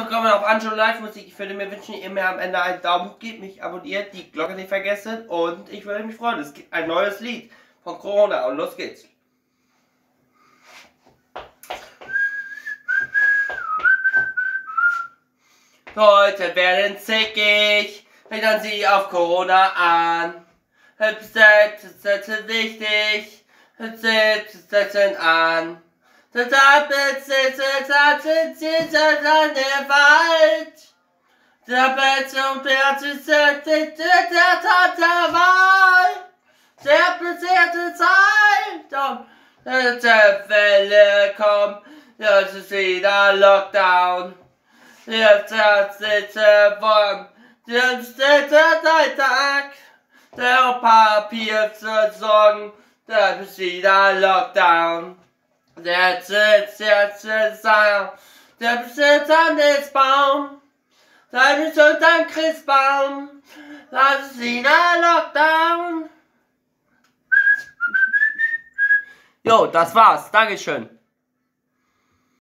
willkommen auf Angelo Live Musik. Ich würde mir wünschen, ihr mir am Ende einen Daumen hoch gebt, mich abonniert, die Glocke nicht vergessen und ich würde mich freuen. Es gibt ein neues Lied von Corona und los geht's. Leute werden zickig, dann sie auf Corona an. Selbst ist wichtig, selbst an. Deshalb ist es an der Wald. Der Welt ist der Wahl. Der besehrte Zeit. Und die Welle kommt, jetzt ist wieder Lockdown. Jetzt ist warm, jetzt ist der Tag. Der Papier zu sorgen, der ist wieder Lockdown. Jetzt ist der Besitzer des Baum, der ist unterm Christbaum, das ist wieder Lockdown. Jo, das war's, Dankeschön.